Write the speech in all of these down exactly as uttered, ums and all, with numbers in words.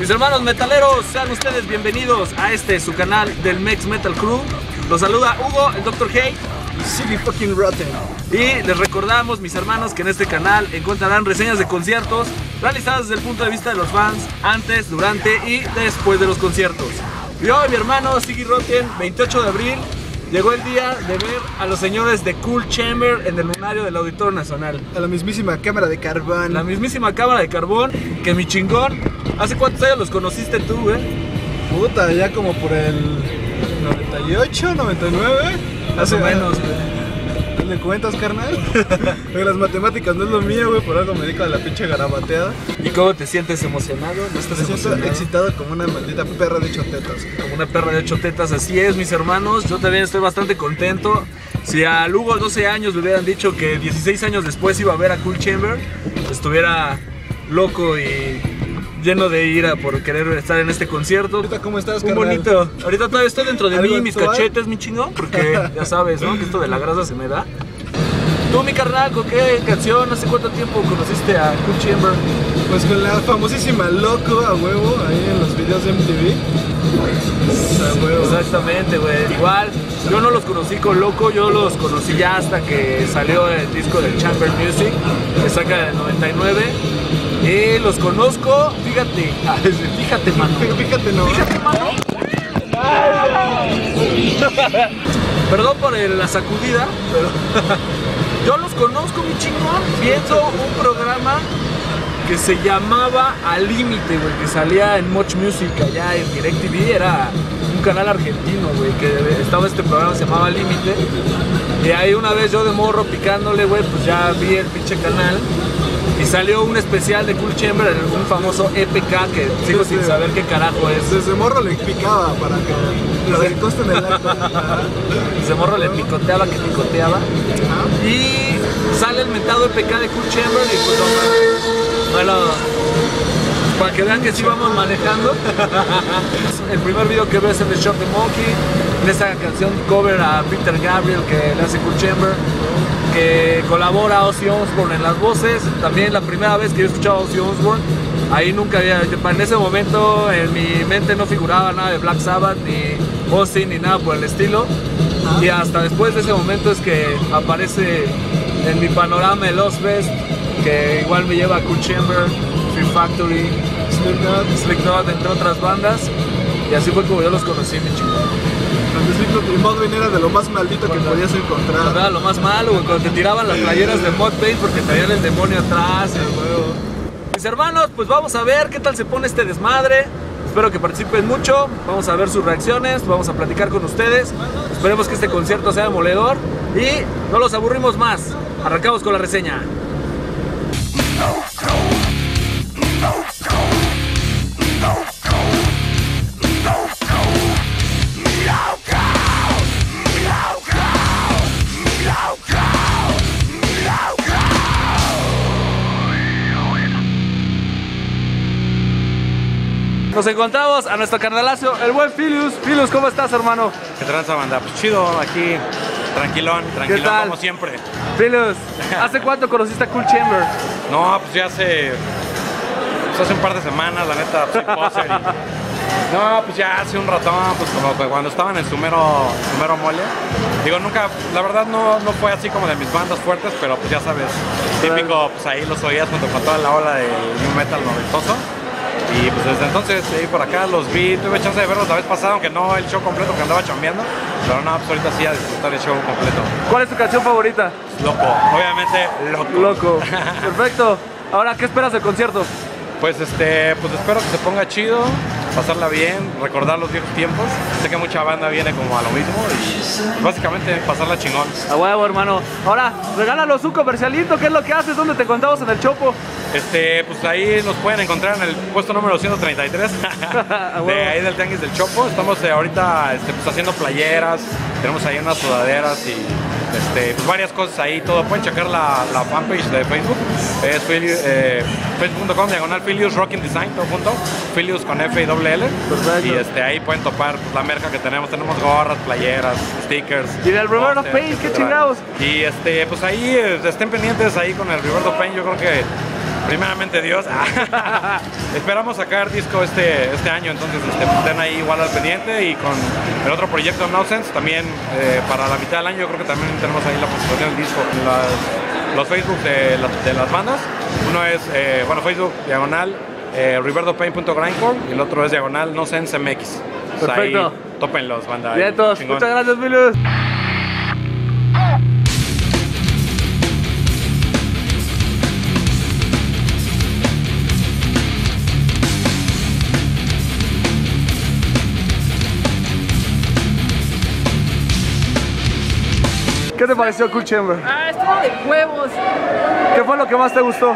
Mis hermanos metaleros, sean ustedes bienvenidos a este su canal del Mex Metal Crew. Los saluda Hugo, el doctor Hey, Silly fucking rotten. y les recordamos, mis hermanos, que en este canal encontrarán reseñas de conciertos realizadas desde el punto de vista de los fans antes, durante y después de los conciertos. Y hoy, mi hermano Siggy Rotten, veintiocho de abril, llegó el día de ver a los señores de Cool Chamber en el lunario del Auditorio Nacional. A la mismísima cámara de carbón. La mismísima cámara de carbón, que mi chingón. ¿Hace cuántos años los conociste tú, güey? Puta, ya como por el noventa y ocho, noventa y nueve. Más o menos, güey. ¿Le cuentas, carnal? Porque las matemáticas no es lo mío, güey, por algo me dedico a la pinche garabateada. ¿Y cómo te sientes emocionado? ¿No estás Me siento emocionado? excitado como una maldita perra de ocho tetas. Como una perra de ocho tetas, así es, mis hermanos. Yo también estoy bastante contento. Si a Lugo doce años le hubieran dicho que dieciséis años después iba a ver a Cool Chamber, estuviera loco y lleno de ira por querer estar en este concierto. Ahorita, ¿cómo estás, Un carnal? bonito. Ahorita todavía estoy dentro de ¿Algo mí, mis actual? cachetes, mi chingón, porque ya sabes, ¿no? Que esto de la grasa se me da. Tú, mi carnal, ¿con qué canción? ¿Hace cuánto tiempo conociste a Cool Chamber? Pues con la famosísima Loco a huevo, ahí en los videos de M T V. A huevo. Exactamente, güey. Igual, yo no los conocí con Loco, yo los conocí ya hasta que salió el disco del Chamber Music, que saca en el noventa y nueve. Y los conozco, fíjate, fíjate, mano. Fíjate, no. Fíjate, mano. Perdón por el- la sacudida, pero yo los conozco, mi chingón, viendo un programa que se llamaba Al Límite, güey, que salía en Much Music allá en DirecTV. Era un canal argentino, güey, que estaba este programa, se llamaba Al Límite. Y ahí una vez yo de morro picándole, güey, pues ya vi el pinche canal. Y salió un especial de Cool Chamber, un famoso E P K que sigo sin saber qué carajo es. Desde morro le picaba para que lo del costo en el acto. Ajá. Ese morro le picoteaba, que picoteaba. Ajá. Y sale el mentado E P K de Cool Chamber y pues no, bueno, para que vean que sí vamos manejando. El primer video que veo es el de Shock the Monkey, en esa canción cover a Peter Gabriel que le hace Cool Chamber, que colabora Ozzy Osbourne en las voces. También la primera vez que yo escuchaba a Ozzy Osbourne, ahí nunca había, en ese momento en mi mente no figuraba nada de Black Sabbath, ni Ozzy, ni nada por el estilo. Ajá. Y hasta después de ese momento es que aparece en mi panorama el Ozfest, que igual me lleva a Cool Chamber, Fear Factory, Slipknot. Slipknot, entre otras bandas. Y así fue como yo los conocí, mi chico. Cuando Slipknot y Mudvayne era de lo más maldito que Cuando- podías Cuando encontrar. era lo más malo, güey, cuando te tiraban las playeras de Mudvayne porque traían el demonio atrás, el juego. Mis hermanos, pues vamos a ver qué tal se pone este desmadre. Espero que participen mucho, vamos a ver sus reacciones, vamos a platicar con ustedes. Esperemos que este concierto sea demoledor y no los aburrimos más. Arrancamos con la reseña. Nos encontramos a nuestro carnalazo, el buen Filius. Filius, ¿cómo estás, hermano? ¿Qué tranza, banda? Pues chido, aquí, tranquilón, tranquilón tal? como siempre. Filius, ¿hace cuánto conociste a Cool Chamber? No, pues ya hace, pues hace un par de semanas, la neta, pues, soy poser y- No, pues ya hace un ratón, pues como que cuando estaban en su mero, su mero mole. Digo, nunca, la verdad no, no fue así como de mis bandas fuertes, pero pues ya sabes, típico, pues ahí los oías junto con toda la ola del new metal noventoso. Y pues desde entonces, ahí por acá los vi, tuve chance de verlos la vez pasada, aunque no el show completo que andaba chambeando. Pero no, pues ahorita sí a disfrutar el show completo. ¿Cuál es tu canción favorita? Loco, obviamente loco. Loco. Perfecto. Ahora, ¿qué esperas del concierto? Pues este, pues espero que se ponga chido, pasarla bien, recordar los viejos tiempos. Sé que mucha banda viene como a lo mismo y pues, básicamente pasarla chingón. A huevo, hermano. Ahora, regálanos un comercialito. ¿Qué es lo que haces? ¿Dónde te encontramos en el Chopo? Este, pues ahí nos pueden encontrar en el puesto número ciento treinta y tres de ahí del Tianguis del Chopo. Estamos eh, ahorita este, pues, haciendo playeras, tenemos ahí unas sudaderas y este, pues, varias cosas ahí, todo. Pueden checar la, la fanpage de Facebook, es eh, facebook punto com diagonal Filius Rocking Design, todo junto, Filius con F y doble L. Perfecto. Y este, ahí pueden topar pues, la merca que tenemos, tenemos gorras, playeras, stickers. Y del River of pósters, Pain, ¿qué etcétera. chingados? Y este, pues ahí eh, estén pendientes ahí con el River of Pain, yo creo que primeramente Dios. Esperamos sacar disco este, este año, entonces este, estén ahí igual al pendiente, y con el otro proyecto No Sense también eh, para la mitad del año yo creo que también tenemos ahí la presentación del disco en las, los Facebook de, la, de las bandas. Uno es, eh, bueno, Facebook diagonal eh, riverdopain punto grindcore y el otro es diagonal No Sense M X. Perfecto. Ahí, tópenlos, banda. Bien, todos. Chingón. Muchas gracias, Milius. ¿Qué te pareció Cool Chamber? Ah, estuvo de huevos. ¿Qué fue lo que más te gustó?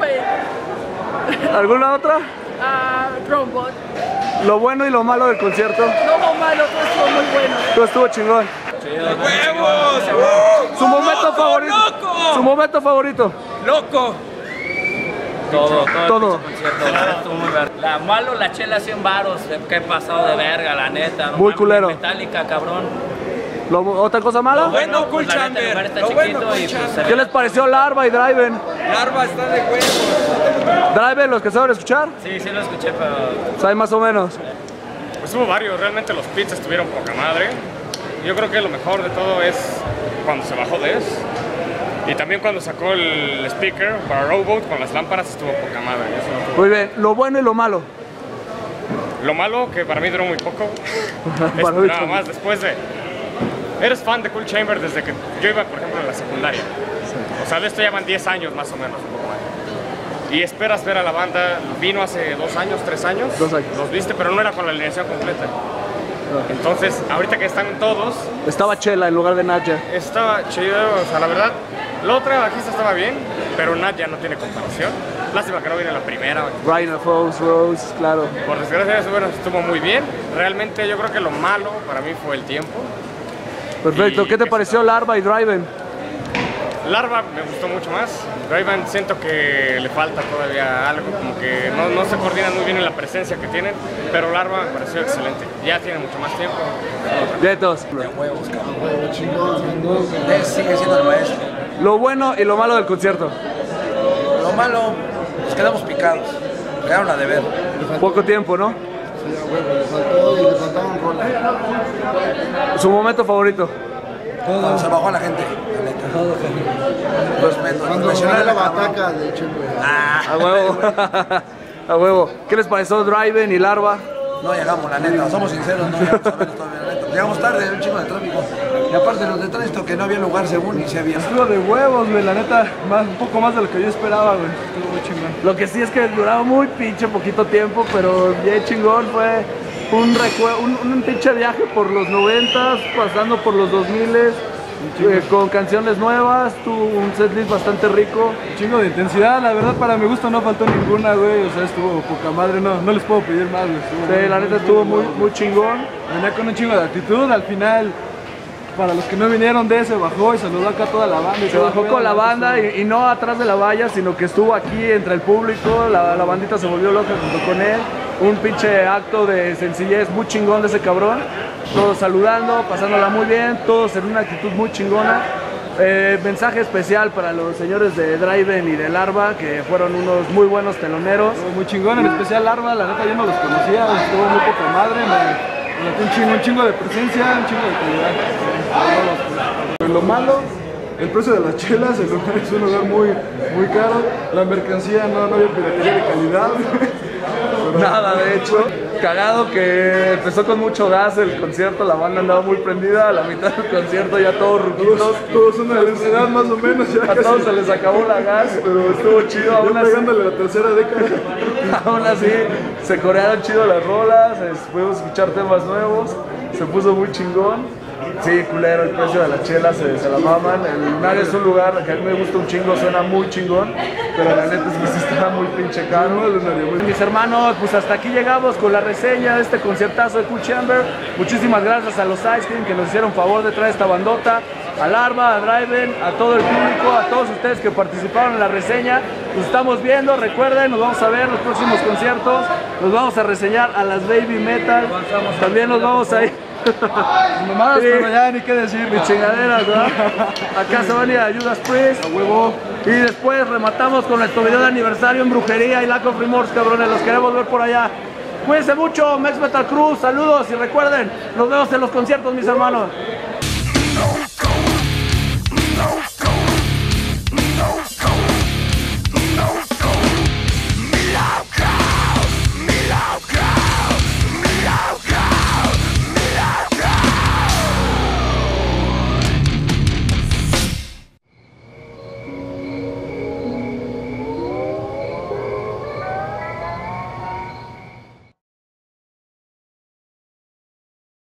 Sube. ¿Alguna otra? Ah, Robot. Lo bueno y lo malo del concierto. No hubo malo, todo estuvo muy bueno. Todo estuvo chingón. ¡Huevos! Su momento favorito. Su momento favorito. ¡Loco! Todo, todo. Todo. El concierto, la neta, estuvo muy verga. La malo, la chela cien varos, que he pasado de verga, la neta. No Muy mames, culero. Metallica, cabrón. Lo- ¿Otra cosa mala? Bueno, Cool pues, la neta, el lugar Chamber. está Lo bueno, chiquito Cool y, pues, Chamber. se ve- ¿Qué les pareció Larva y Driven? Larva está de huevos. Driven, los que saben escuchar, Sí, sí lo escuché, pero... saben más o menos. Pues hubo varios, realmente los pits estuvieron poca madre. Yo creo que lo mejor de todo es cuando se bajó de eso. Y también cuando sacó el speaker para Rowboat con las lámparas estuvo poca madre. Eso no tuvo- Muy bien, lo bueno y lo malo. Lo malo, que para mí duró muy poco, es Para mí nada también. más después de... Eres fan de Cool Chamber desde que yo iba, por ejemplo, en la secundaria. O sea, de esto ya van diez años más o menos, un poco más. Y esperas ver a la banda, vino hace dos años, tres años. Dos años. Los viste, pero no era con la alineación completa. Entonces, ahorita que están todos, Estaba Chela en lugar de Nadia. estaba chido, o sea, la verdad, la otra bajista estaba bien, pero Nadia no tiene comparación. Lástima que no viene la primera. Ryan Fox, Rose, claro. Por desgracia, eso bueno, estuvo muy bien. Realmente yo creo que lo malo para mí fue el tiempo. Perfecto, Y ¿qué te que pareció se- Larva y Driven? Larva me gustó mucho más. Driven siento que le falta todavía algo, como que no, no se coordinan muy bien en la presencia que tienen, pero Larva me pareció excelente. Ya tiene mucho más tiempo. Vientos. Huevos, cabrón. Él sigue siendo el maestro. Lo bueno y lo malo del concierto. Lo malo, nos quedamos picados. Quedaron a deber. Poco tiempo, ¿no? Sí, a huevo, le faltó y le faltaban rolas. Su momento favorito. Cuando se bajó a la gente, la neta. Los menos. Cuando Mencionar ganó la cabrón. bataca de Chamber. A huevo. A huevo. ¿Qué les pareció Driven y Larva? No llegamos, la neta, somos sinceros, no llegamos a ver todavía, la neta. Llegamos tarde, un chingo de tráfico. Y aparte los de tránsito que no había lugar según y se había. Estuvo de huevos, güey, la neta, más, un poco más de lo que yo esperaba, güey. Estuvo muy chingón. Lo que sí es que duraba muy pinche poquito tiempo, pero bien chingón. Fue un, recue- un, un pinche viaje por los noventas, pasando por los dos miles, eh, con canciones nuevas. Tuvo un setlist bastante rico. Un chingo de intensidad, la verdad, para mi gusto no faltó ninguna, güey. O sea, estuvo poca madre, no, no les puedo pedir más, güey. Estuvo Sí, muy, la muy, neta estuvo muy, muy chingón. Venía con un chingo de actitud, al final, para los que no vinieron de ese, bajó y saludó acá a toda la banda. y Se todo, bajó güey, con la neta, banda estuvo- y, y no atrás de la valla, sino que estuvo aquí entre el público. La, la bandita se volvió loca junto con él. Un pinche acto de sencillez muy chingón de ese cabrón. Todos saludando, pasándola muy bien, todos en una actitud muy chingona. Eh, mensaje especial para los señores de Driven y de Larva, que fueron unos muy buenos teloneros. Estuvo muy chingón, en especial Larva, la neta yo no los conocía, estuvo muy poca madre, me, me lató un chingo, un chingo de presencia, un chingo de calidad. Pero lo malo, el precio de las chelas, el lugar es un lugar muy, muy caro, la mercancía no, no había piratería de calidad. Pero- Nada, de hecho. Cagado que empezó con mucho gas el concierto, la banda andaba muy prendida. A la mitad del concierto ya todos ruquitos. Todos, todos una edad más o menos, ya A casi. todos se les acabó la gas, pero estuvo chido. Ya Aún así, pegándole la tercera década. aún así se corearon chido las rolas, es- pudimos escuchar temas nuevos, se puso muy chingón. Sí, culero, el precio de la chela se, se la maman. El Nag es un lugar que a mí me gusta un chingo, suena muy chingón, pero la neta es que sí está muy pinche caro. Mis hermanos, pues hasta aquí llegamos con la reseña de este conciertazo de Cool Chamber. Muchísimas gracias a los Ice Cream que nos hicieron favor de traer esta bandota, a Larva, a Driven, a todo el público, a todos ustedes que participaron en la reseña. Nos estamos viendo, recuerden, nos vamos a ver en los próximos conciertos, nos vamos a reseñar a las Baby Metal, también nos vamos a ir Mamadas, Sí. pero ya ni qué decir. Mis chingaderas, ¿verdad? Acá se van a ir a Judas Priest. A huevo. Y después rematamos con nuestro video de aniversario en Brujería y Lack of Remorse, cabrones. Los queremos ver por allá. Cuídense mucho, Mex Metal Cruz. Saludos y recuerden, nos vemos en los conciertos, mis hermanos.